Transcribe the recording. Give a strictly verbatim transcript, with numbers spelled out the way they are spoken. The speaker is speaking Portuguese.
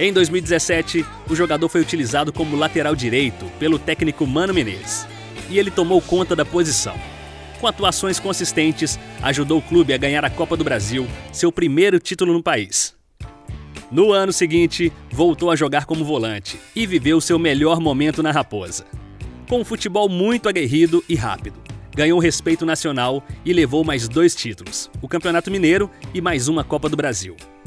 Em dois mil e dezessete, o jogador foi utilizado como lateral direito pelo técnico Mano Menezes, e ele tomou conta da posição. Com atuações consistentes, ajudou o clube a ganhar a Copa do Brasil, seu primeiro título no país. No ano seguinte, voltou a jogar como volante e viveu seu melhor momento na Raposa. Com um futebol muito aguerrido e rápido, ganhou respeito nacional e levou mais dois títulos, o Campeonato Mineiro e mais uma Copa do Brasil.